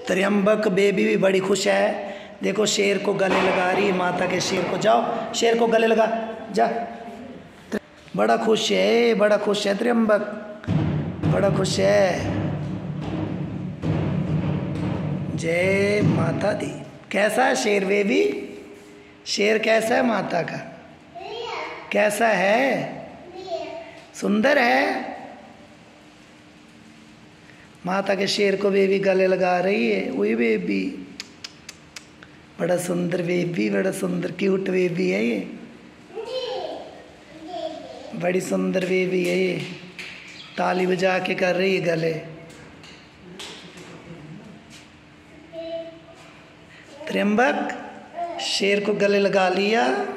Trimbak baby भी बड़ी खुश है। देखो शेर को गले लगा रही है माता के। शेर को, जाओ शेर को गले लगा जा। बड़ा खुश है, बड़ा खुश है त्र्यंबक, बड़ा खुश है। जय माता दी। कैसा है शेर बेबी? शेर कैसा है माता का? कैसा है? सुंदर है। माता के शेर को बेबी गले लगा रही है। वही बेबी, बड़ा सुंदर बेबी, बड़ा सुंदर क्यूट बेबी है ये, बड़ी सुंदर बेबी है ये। ताली बजा के कर रही है गले। त्र्यंबक शेर को गले लगा लिया।